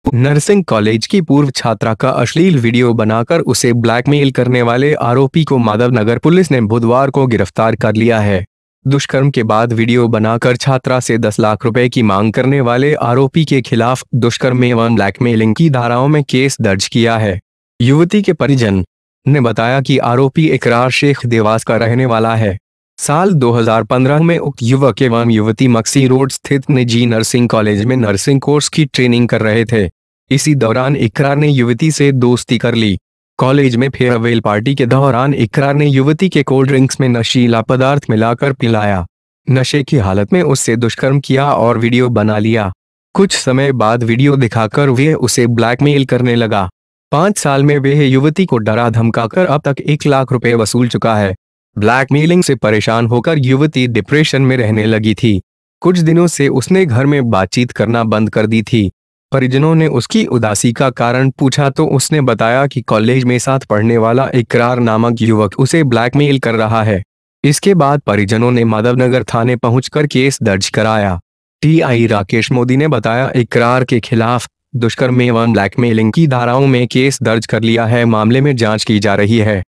Nursing college की पूर्व छात्रा का अश्लील वीडियो बनाकर उसे ब्लैकमेल करने वाले आरोपी को माधव नगर पुलिस ने बुधवार को गिरफ्तार कर लिया है। दुष्कर्म के बाद वीडियो बनाकर छात्रा से 10 लाख रुपए की मांग करने वाले आरोपी के खिलाफ दुष्कर्म एवं ब्लैकमेलिंग की धाराओं में केस दर्ज किया है। युवती के परिजन ने बताया कि आरोपी इकरार शेख देवास का रहने वाला है। साल 2015 में उक्त युवक एवं युवती मक्सीरोड स्थित निजी नर्सिंग कॉलेज में नर्सिंग कोर्स की ट्रेनिंग कर रहे थे। इसी दौरान इकरार ने युवती से दोस्ती कर ली। कॉलेज में फेयरवेल पार्टी के दौरान इकरार ने युवती के कोल्ड ड्रिंक्स में नशीला पदार्थ मिलाकर पिलाया। नशे की हालत में उससे दुष्कर्म किया और वीडियो बना लिया। कुछ समय बाद वीडियो दिखाकर वह उसे ब्लैकमेल करने लगा। 5 साल में वह युवती को डरा धमकाकर अब तक 1 लाख रुपए वसूल चुका है। ब्लैकमेलिंग से परेशान होकर युवती डिप्रेशन में रहने लगी थी। कुछ दिनों से उसने घर में बातचीत करना बंद कर दी थी। परिजनों ने उसकी उदासी का कारण पूछा तो उसने बताया कि कॉलेज में साथ पढ़ने वाला इकरार नामक युवक उसे ब्लैकमेल कर रहा है। इसके बाद परिजनों ने माधवनगर थाने पहुंचकर केस दर्ज कराया। टीआई राकेश मोदी ने बताया, इकरार के खिलाफ दुष्कर्म एवं ब्लैकमेलिंग की धाराओं में केस दर्ज कर लिया है। मामले में जांच की जा रही है।